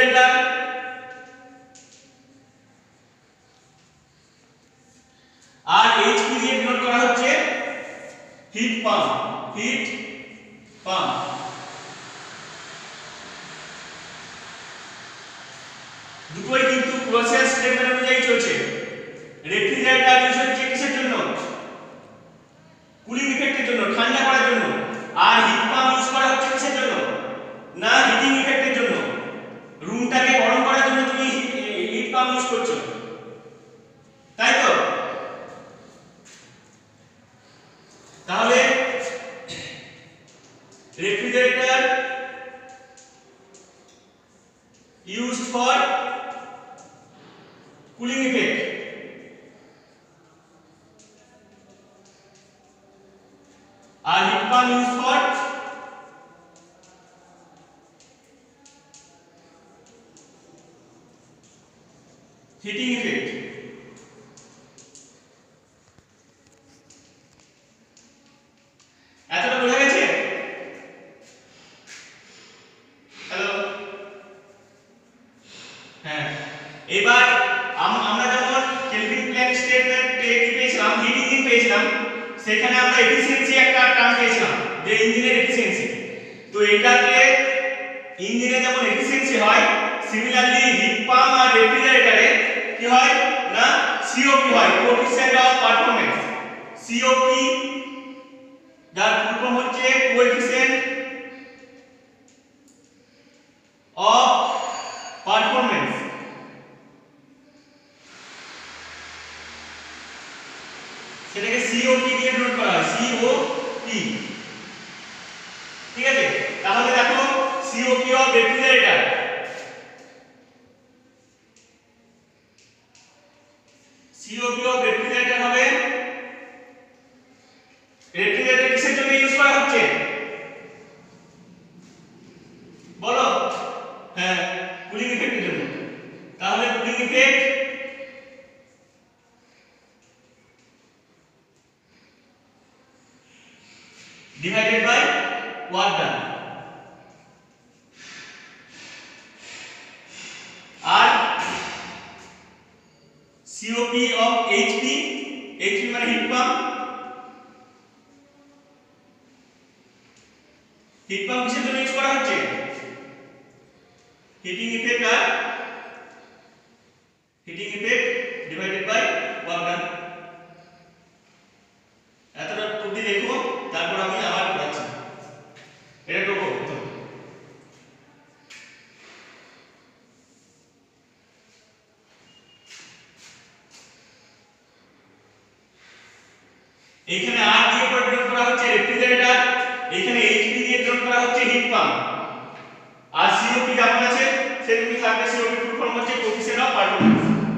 Refrigerator, আর HP দিয়ে denote করা হচ্ছে হিট পাম্প, হিট পাম্প। দুটোই কিন্তু প্রসেস স্টেপের অনুযায়ী চলছে। রেফ্রিজারেটর ইউজ হচ্ছে কিসের জন্য? কুলিং ইফেক্টের জন্য, ঠান্ডা করার জন্য। আর হিট পাম্প ইউজ করা হচ্ছে কিসের জন্য? না হিটিং ইফেক্টের জন্য। রুমটাকে গরম করার জন্য তুমি হিট পাম্প ইউজ করছো, তাই তো? তাহলে refrigerator used for cooling effect, and heat pump used for heating effect. এতটা বোঝা গেছে? হ্যালো, হ্যাঁ। এবার আমরা যখন কেলভিন প্ল্যাঙ্ক স্টেটমেন্ট পেয়েছিলাম, হিট ইঞ্জিন পেয়েছিলাম, সেখানে আমরা এফিসিয়েন্সি একটা টার্ম পেয়েছিলাম, যে ইঞ্জিনের এফিসিয়েন্সি। তো এটাকে ইঞ্জিনে যেমন এফিসিয়েন্সি হয়, সিমিলারলি হিট পাম্প আর রেফ্রিজারেটরে কি হয় না সিওপি হয়, কোএফিসিয়েন্ট অফ পারফরম্যান্স। সিওপি যার ফুল ফর্ম হচ্ছে কোএফিসিয়েন্ট অফ পারফরম্যান্স। সেটাকে সিওপি দিয়ে ডিনোট করা হয়, সিওপি। ঠিক আছে? তাহলে দেখো COP of refrigerator, COP of refrigerator হবে, রেফ্রিজারেটর কিসের জন্য ইউজ করা হচ্ছে বলো? হ্যাঁ, কুলিং ইফেক্টের জন্য। তাহলে cooling effect divided by work done, আর COP of HP, HP মানে হিট পাম্প। হিট পাম্প কিসের জন্য ইউজ করা হচ্ছে? হিটিং ইফেক্ট, আর heating effect divided by work done. এতটা টুকটি দেখো, তারপর আমি আবার পড়াচ্ছি। এটা টোকো। এইখানে আর দিয়ে ডিনোট করা হচ্ছে রেফ্রিজারেটর, এইখানে এইচপি দিয়ে ডিনোট করা হচ্ছে হিট পাম্প, আর সিওপি যেমন আছে সেরকমই থাকবে। সিওপি ফুল ফর্ম হচ্ছে কোএফিসিয়েন্ট অফ পারফরম্যান্স।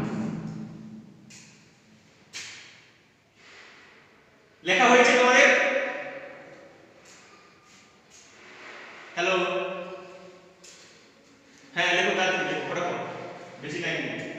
লেখা হয়েছে তোমাদের? হ্যালো, হ্যাঁ লেখো, তাড়াতাড়ি লেখো, ফটাফট, বেশি টাইম নেই।